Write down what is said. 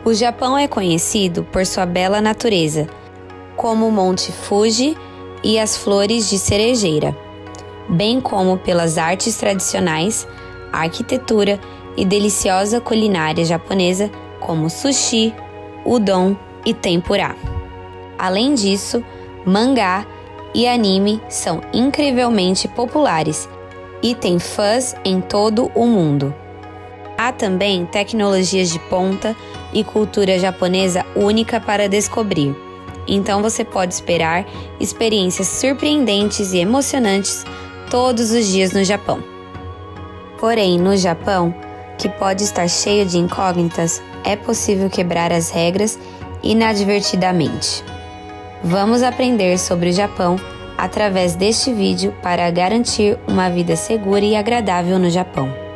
O Japão é conhecido por sua bela natureza, como o Monte Fuji e as flores de cerejeira, bem como pelas artes tradicionais, arquitetura e deliciosa culinária japonesa como sushi, udon e tempurá. Além disso, mangá e anime são incrivelmente populares e têm fãs em todo o mundo. Há também tecnologias de ponta e cultura japonesa única para descobrir. Então você pode esperar experiências surpreendentes e emocionantes todos os dias no Japão. Porém, no Japão, que pode estar cheio de incógnitas, é possível quebrar as regras inadvertidamente. Vamos aprender sobre o Japão através deste vídeo para garantir uma vida segura e agradável no Japão.